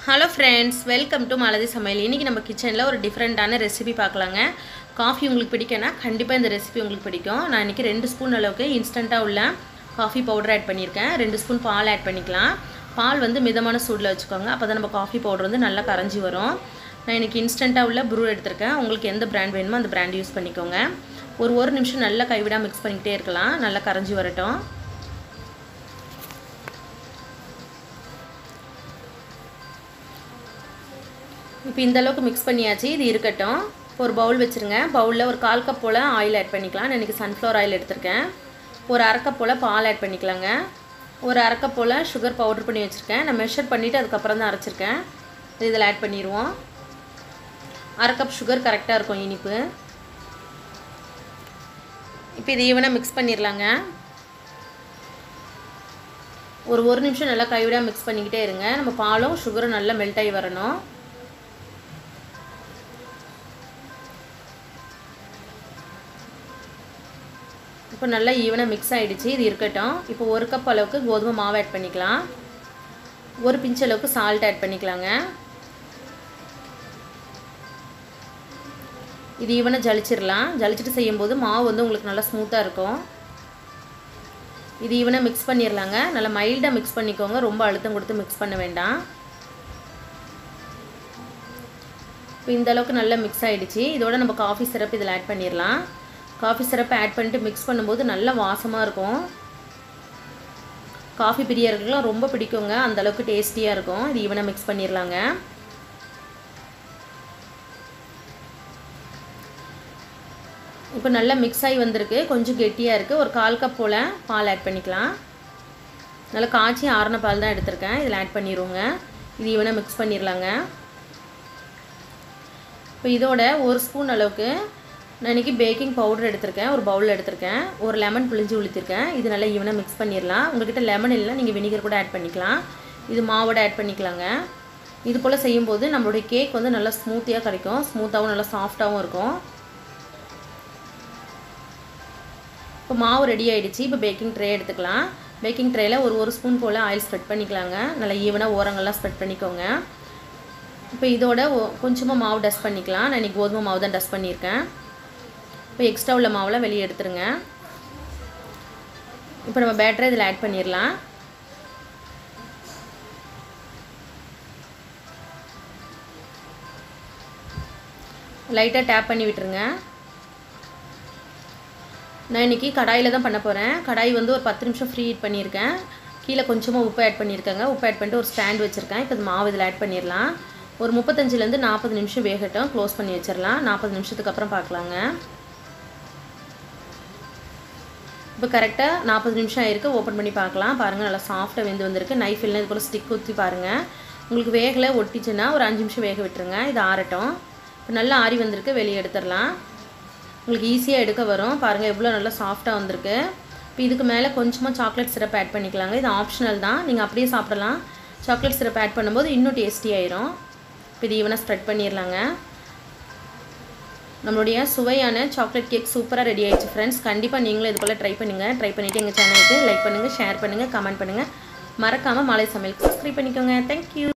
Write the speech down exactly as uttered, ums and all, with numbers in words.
Hello friends, welcome to Malathi சமையல். இன்றைக்கி நம்ம கிச்சனில் ஒரு டிஃப்ரெண்ட்டான ரெசிபி பார்க்கலாங்க. காஃபி உங்களுக்கு பிடிக்கும்னா கண்டிப்பாக இந்த ரெசிபி உங்களுக்கு பிடிக்கும். நான் இன்றைக்கி ரெண்டு ஸ்பூன் அளவுக்கு இன்ஸ்டண்ட்டாக உள்ள காஃபி பவுடர் ஆட் பண்ணியிருக்கேன். ரெண்டு ஸ்பூன் பால் ஆட் பண்ணிக்கலாம். பால் வந்து மிதமான சூடில் வச்சுக்கோங்க. அப்போ தான் நம்ம காஃபி பவுடர் வந்து நல்லா கரைஞ்சி வரும். நான் இன்றைக்கி இன்ஸ்டண்ட்டாக உள்ள ப்ரூ எடுத்திருக்கேன். உங்களுக்கு எந்த பிராண்ட் வேணுமோ அந்த பிராண்ட் யூஸ் பண்ணிக்கோங்க. ஒரு ஒரு நிமிஷம் நல்லா கைவிடாமல் மிக்ஸ் பண்ணிக்கிட்டே இருக்கலாம். நல்லா கரைஞ்சி வரட்டும். இப்போ இந்த அளவுக்கு மிக்ஸ் பண்ணியாச்சு. இது இருக்கட்டும். ஒரு பவுல் வச்சுருங்க. பவுலில் ஒரு கால் கப் போல் ஆயில் ஆட் பண்ணிக்கலாம். நான் இன்றைக்கி சன்ஃப்ளவர் ஆயில் எடுத்திருக்கேன். ஒரு அரை கப் போல் பால் ஆட் பண்ணிக்கலாங்க. ஒரு அரை கப் போல் சுகர் பவுடர் பண்ணி வச்சுருக்கேன். நான் மெஷர் பண்ணிவிட்டு அதுக்கப்புறம் தான் அரைச்சிருக்கேன். இதில் ஆட் பண்ணிடுவோம். அரை கப் சுகர் கரெக்டாக இருக்கும் இனிப்பு. இப்போ இது ஈவனாக மிக்ஸ் பண்ணிடலாங்க. ஒரு ஒரு நிமிஷம் நல்லா கைவிடாமல் மிக்ஸ் பண்ணிக்கிட்டே இருங்க. நம்ம பாலும் சுகரும் நல்லா மெல்ட் ஆகி வரணும். இப்போ நல்லா ஈவனாக மிக்ஸ் ஆகிடுச்சு. இது இருக்கட்டும். இப்போ ஒரு கப் அளவுக்கு கோதுமை மாவு ஆட் பண்ணிக்கலாம். ஒரு பிஞ்ச் அளவுக்கு சால்ட் ஆட் பண்ணிக்கலாங்க. இது ஈவனாக ஜலிச்சிடலாம். ஜலிச்சிட்டு செய்யும்போது மாவு வந்து உங்களுக்கு நல்லா ஸ்மூத்தாக இருக்கும். இது ஈவனாக மிக்ஸ் பண்ணிடலாங்க. நல்லா மைல்டாக மிக்ஸ் பண்ணிக்கோங்க. ரொம்ப அழுத்தம் கொடுத்து மிக்ஸ் பண்ண வேண்டாம். இப்போ இந்த அளவுக்கு நல்லா மிக்ஸ் ஆகிடுச்சு. இதோட நம்ம காஃபி சிரப் இதில் ஆட் பண்ணிடலாம். காஃபி சிரப்பை ஆட் பண்ணிட்டு மிக்ஸ் பண்ணும்போது நல்லா வாசமாக இருக்கும். காஃபி பிரியர்களுக்கெலாம் ரொம்ப பிடிக்குங்க. அந்தளவுக்கு டேஸ்டியாக இருக்கும். இது ஈவனாக மிக்ஸ் பண்ணிடலாங்க. இப்போ நல்லா மிக்ஸ் ஆகி வந்திருக்கு. கொஞ்சம் கெட்டியாக இருக்குது. ஒரு கால் கப் போல் பால் ஆட் பண்ணிக்கலாம். நல்லா காய்ச்சி ஆறின பால் தான் எடுத்திருக்கேன். இதில் ஆட் பண்ணிடுவோங்க. இது ஈவனாக மிக்ஸ் பண்ணிடலாங்க. இப்போ இதோட ஒரு ஸ்பூன் அளவுக்கு நான் இன்றைக்கி பேக்கிங் பவுடர் எடுத்திருக்கேன். ஒரு பவுலில் எடுத்திருக்கேன். ஒரு லெமன் பிழிஞ்சு ஊற்றிருக்கேன். இது நல்லா ஈவனாக மிக்ஸ் பண்ணிடலாம். உங்கள்கிட்ட லெமன் இல்லைனா நீங்கள் வினிகர் கூட ஆட் பண்ணிக்கலாம். இது மாவோட ஆட் பண்ணிக்கலாங்க. இது போல் செய்யும்போது நம்மளுடைய கேக் வந்து நல்லா ஸ்மூத்தியாக கிடைக்கும். ஸ்மூத்தாகவும் நல்லா சாஃப்டாகவும் இருக்கும். இப்போ மாவு ரெடி ஆகிடுச்சு. இப்போ பேக்கிங் ட்ரே எடுத்துக்கலாம். பேக்கிங் ட்ரேயில் ஒரு ஒரு ஸ்பூன் போல் ஆயில் ஸ்ப்ரெட் பண்ணிக்கலாங்க. நல்லா ஈவனாக ஓரங்கள்லாம் ஸ்ப்ரெட் பண்ணிக்கோங்க. இப்போ இதோட கொஞ்சமாக மாவு டஸ்ட் பண்ணிக்கலாம். நான் இன்றைக்கி கோதுமை மாவு தான் டஸ்ட் பண்ணியிருக்கேன். இப்போ எக்ஸ்ட்ரா உள்ள மாவில் வெளியே எடுத்துருங்க. இப்போ நம்ம பேட்டரை இதில் ஆட் பண்ணிடலாம். லைட்டாக டேப் பண்ணி விட்டுருங்க. நான் இன்றைக்கி கடாயில் தான் பண்ண போகிறேன். கடாய் வந்து ஒரு பத்து நிமிஷம் ஃப்ரீ ஹீட் பண்ணியிருக்கேன். கீழே கொஞ்சமாக உப்பு ஆட் பண்ணியிருக்கேங்க. உப்பு ஆட் பண்ணிட்டு ஒரு ஸ்டாண்ட் வச்சுருக்கேன். இப்போ இது மாவு இதில் ஆட் பண்ணிடலாம். ஒரு முப்பத்தஞ்சுலேருந்து நாற்பது நிமிஷம் வேகட்டும். க்ளோஸ் பண்ணி வச்சிடலாம். நாற்பது நிமிஷத்துக்கு அப்புறம் பார்க்கலாங்க. இப்போ கரெக்டாக நாற்பது நிமிஷம் ஆயிருக்கு. ஓப்பன் பண்ணி பார்க்கலாம். பாருங்கள் நல்லா சாஃப்டாக வெந்து வந்திருக்கு. நைஃப் இல்லை இது போல் ஸ்டிக் ஊற்றி பாருங்கள். உங்களுக்கு வேகலை ஒட்டிச்சுன்னா ஒரு அஞ்சு நிமிஷம் வேக விட்டுருங்க. இது ஆறட்டும். இப்போ நல்லா ஆறி வந்திருக்கு. வெளியே எடுத்துடலாம். உங்களுக்கு ஈஸியாக எடுக்க வரும். பாருங்கள் எவ்வளோ நல்லா சாஃப்டாக வந்திருக்கு. இப்போ இதுக்கு மேலே கொஞ்சமாக சாக்லேட் சிரப் ஆட் பண்ணிக்கலாங்க. இது ஆப்ஷனல் தான். நீங்கள் அப்படியே சாப்பிடலாம். சாக்லேட் சிரப் ஆட் பண்ணும்போது இன்னும் டேஸ்டி ஆயிரும். இப்போ இது ஈவனாக ஸ்ப்ரெட் பண்ணிடலாங்க. நம்மளுடைய சுவையான சாக்லேட் கேக் சூப்பராக ரெடி ஆயிடுச்சு ஃப்ரெண்ட்ஸ். கண்டிப்பாக நீங்களும் இது போல் ட்ரை பண்ணுங்கள். ட்ரை பண்ணிவிட்டு எங்கள் சேனலுக்கு லைக் பண்ணுங்கள், ஷேர் பண்ணுங்கள், கமெண்ட் பண்ணுங்கள். மறக்காமல் மாலை சமையலுக்கு சப்ஸ்கிரைப் பண்ணிக்கோங்க. தேங்க்யூ.